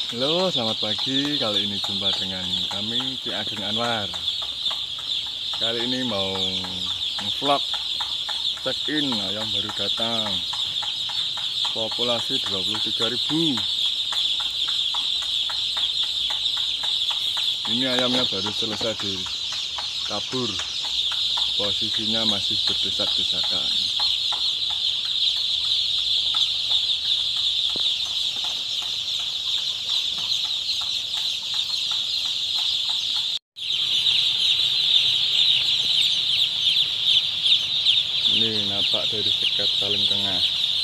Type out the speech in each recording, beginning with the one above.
Halo, selamat pagi. Kali ini jumpa dengan kami Ki Ageng Anwar. Kali ini mau vlog check-in ayam baru datang. Populasi 23.000. Ini ayamnya baru selesai ditabur. Posisinya masih berdesak-desakan. Ini nampak dari sekat paling tengah.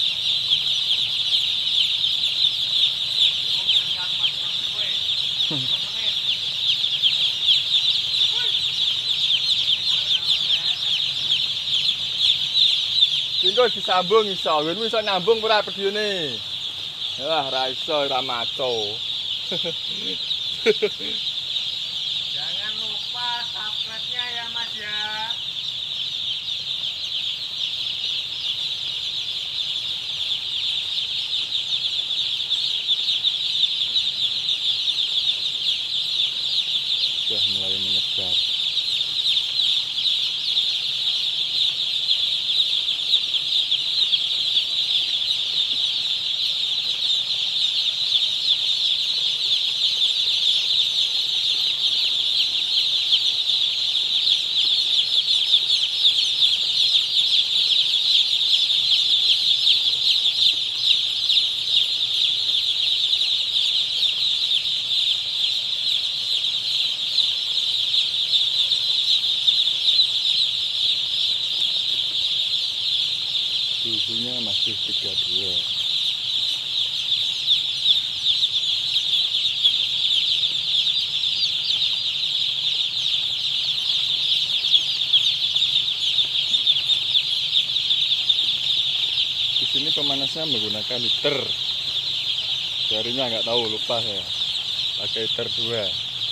Tinggal disambung iso, ngene iso nyambung ora videone. Wah, ra iso ora maco. Jangan lupa subscribe-nya ya Mas ya. Sudah mulai menyebar. Suhunya masih 32. Di sini pemanasnya menggunakan heater. Jarinya nggak tahu, lupa saya. Pakai heater 2.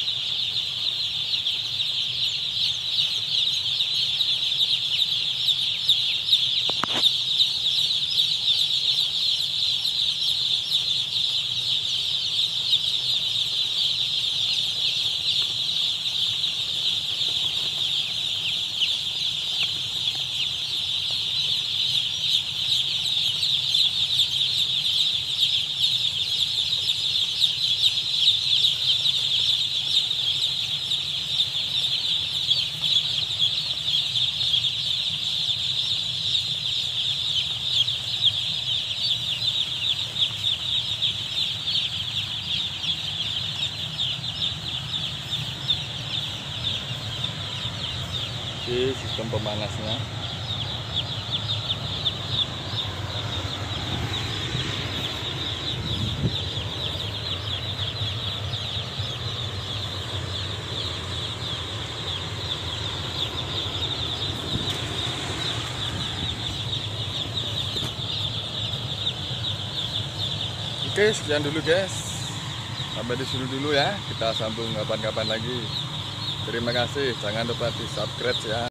Oke, sistem pemanasnya. Oke, sekian dulu guys. Sampai di sini dulu ya. Kita sambung kapan-kapan lagi. Terima kasih. Jangan lupa di subscribe ya.